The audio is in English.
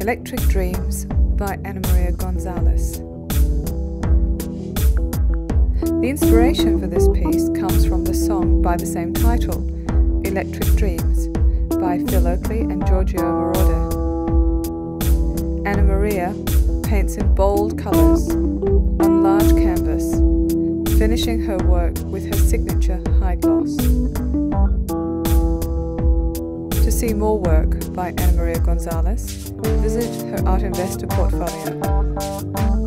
Electric Dreams by Annamaria Gonzalez. The inspiration for this piece comes from the song by the same title, Electric Dreams, by Oakey and Giorgio Moroder. Annamaria paints in bold colours on large canvas, finishing her work with her signature high gloss. To see more work by Annamaria Gonzalez, visit her ArtInvesta portfolio.